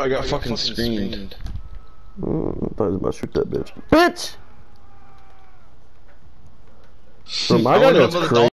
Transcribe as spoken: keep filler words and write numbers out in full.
I got fucking screened. Mm, I thought I was about to shoot that bitch. Bitch! So my guy was crazy.